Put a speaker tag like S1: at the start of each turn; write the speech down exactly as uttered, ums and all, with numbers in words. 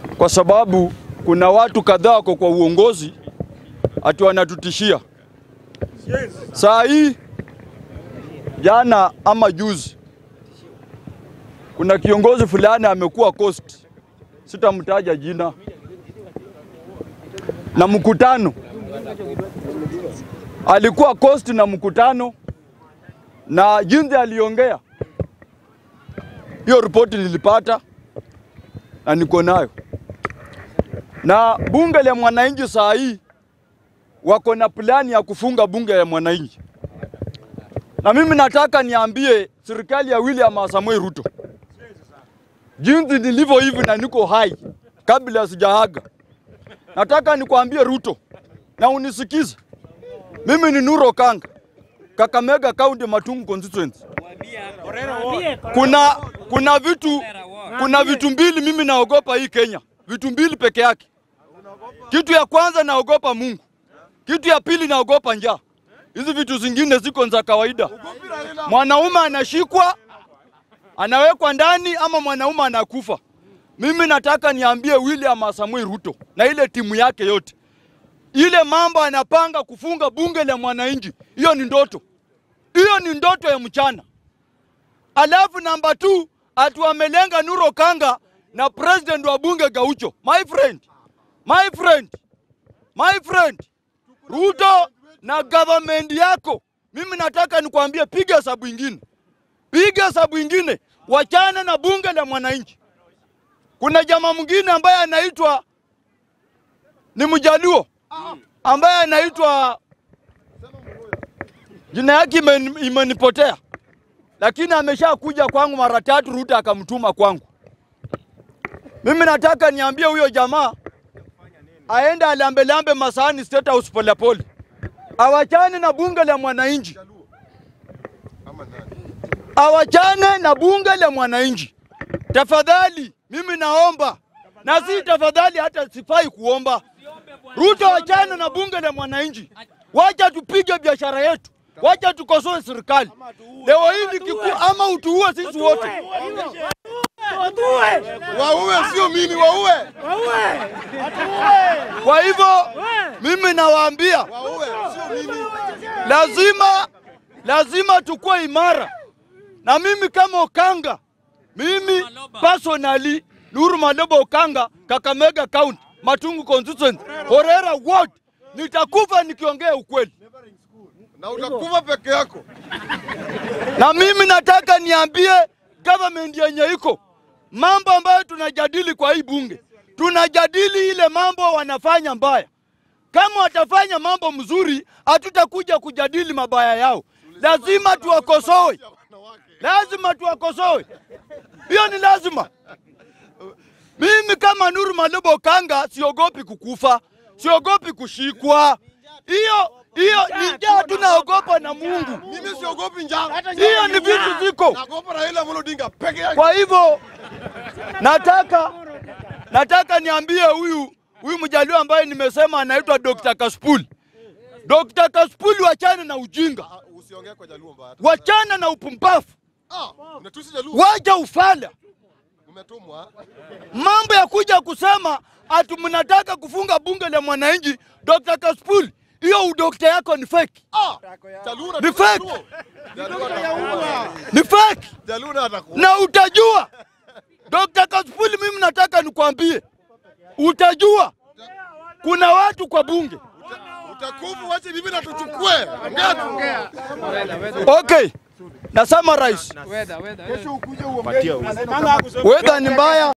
S1: kwa sababu kuna watu kadhaa wako kwa uongozi ati wanatutishia. Saa hii jana ama juzi kuna kiongozi fulani amekuwa Coast, sitamtaja jina, na mkutano alikuwa Coast na mkutano, na jinsi aliongea, hiyo ripoti nilipata na niko nayo. Na bunge la mwananchi saa hii wako na plani ya kufunga bunge la mwananchi. Na mimi nataka niambie serikali ya William Samoei Ruto, jinsi nilivyo hivi na niko hai kabla sijaaga, nataka nikwambie Ruto na unisikize. Mimi ni Nuro Kanga, Kakamega County, Matungu constituency. Kuna kuna vitu kuna vitu mbili mimi naogopa hii Kenya. Vitu mbili peke yake. Kitu ya kwanza naogopa Mungu. Kitu ya pili naogopa njaa. Hizi vitu zingine ziko za kawaida. Mwanaume anashikwa, anawekwa ndani, ama mwanaume anakufa. Mimi nataka niambie William Samoei Ruto na ile timu yake yote, ile mambo anapanga kufunga bunge la mwananchi, hiyo ni ndoto. Hiyo ni ndoto ya mchana. Alafu namba two, atu amelenga Nuro Kanga na president wa bunge Gaucho. My friend, my friend, my friend, Ruto na government yako, mimi nataka nikwambie, piga sabu ingine. Piga sabu ingine, wachana na bunge la mwananchi. Kuna jamaa mwingine ambaye anaitwa ni Mjaluo, ambaye anaitwa, jina yake imenipotea, lakini amesha kuja kwangu mara tatu, Ruto akamtuma kwangu. Mimi nataka niambie huyo jamaa aenda alambe lambe Masani State House pole pole. Awachane na bunge la mwananchi. Awachane na bunge la mwananchi. Tafadhali, mimi naomba. Na si tafadhali, hata sifai kuomba. Ruto, wachane na bunge la mwananchi. Wacha tupige biashara yetu. Wacha tukosoe serikali. Leo hivi kiku ama utuue sisi wote.
S2: Waue sio mimi, waue.
S3: Waue.
S1: Kwa hivyo mimi nawaambia,
S2: Waue sio mimi.
S1: Lazima lazima tukue imara. Na mimi kama Okanga, mimi personally Nuru Maloba Okanga, Kakamega County, Matungu constituency, Horera ward, nitakufa nikiongea ukweli.
S2: Na utakufa peke yako.
S1: Na mimi nataka niambie government yenye iko, mambo ambayo tunajadili kwa hii bunge, tunajadili ile mambo wanafanya mbaya. Kama watafanya mambo mzuri, hatutakuja kujadili mabaya yao. Lazima tuwakosoe. Lazima tuwakosoe. Hiyo ni lazima. Mimi kama Nuru Maloba Okanga siogopi kukufa, siogopi kushikwa. Hiyo hiyo ni njaa tunaogopa na Mungu.
S2: Mimi siogopi njaa.
S1: Hiyo ni vitu ziko.
S2: Naogopa Raila odinga peke yake.
S1: Kwa hivyo nataka nataka niambie huyu huyu Mjaluo ambaye nimesema anaitwa Doctor Kaspuli. Doctor Kaspuli, wachana na ujinga.
S2: Usiongee kwa Jaluo mbaya.
S1: Wachana na upumbavu.
S2: Ah, unatusi Jaluo.
S1: Wacha ufala.
S2: Umetumwa.
S1: Mambo ya kuja kusema atu mnataka kufunga bunge la mwananchi, Doctor Kaspuli, hiyo udokta yako ni fake.
S2: Ah, Jaluo
S1: ni fake.
S2: Jaluo
S1: ni fake.
S2: Jaluo atakuwa.
S1: Na utajua. Doctor Kaspuli, mimi nataka nikwambie, utajua kuna watu kwa bunge.
S2: Utakufu, wache bibi na tuchukue. Ongea.
S1: Okay. Na summarize.
S3: Weather, weather.
S2: Kesho ukuje uongee.
S1: Weather ni mbaya.